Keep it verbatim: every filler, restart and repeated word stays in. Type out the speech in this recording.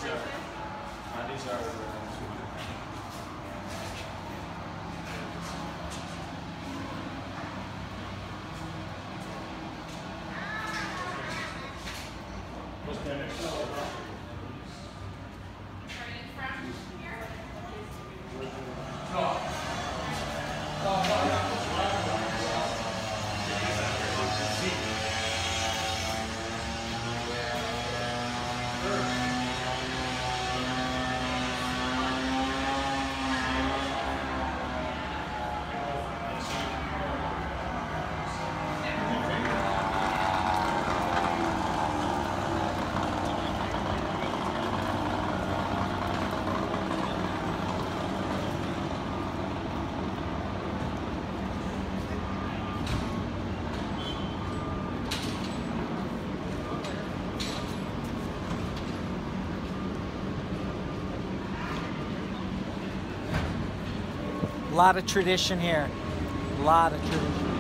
these are, uh, these are uh, A lot of tradition here. A lot of tradition.